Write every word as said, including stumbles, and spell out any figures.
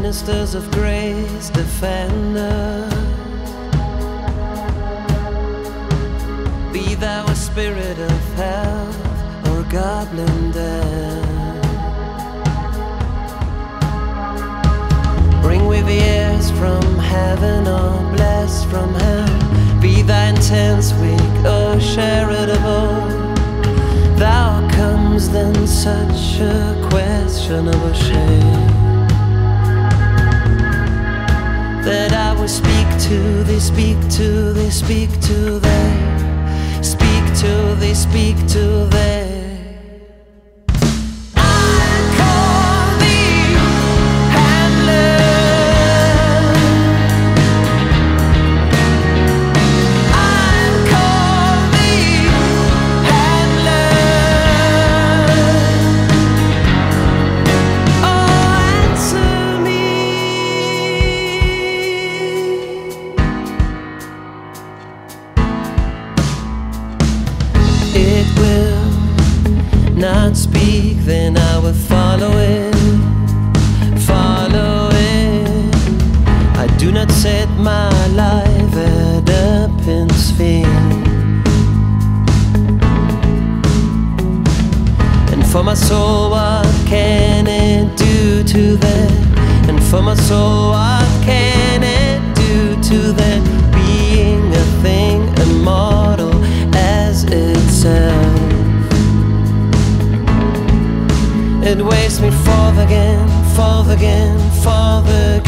ministers of grace, defender. Be thou a spirit of health or goblin death. Bring with ears from heaven or bless from hell. Be thy intense weak or charitable. Thou comes then such a questionable shame, that I will speak to thee, speak to thee, speak to thee, speak to thee, speak to thee. It will not speak, then I will follow it, follow it. I do not set my life at a pin's feet. And for my soul, what can it do to that? And for my soul, what can it do to that? Being a thing immortal as itself, it waves me forth again, forth again, forth again.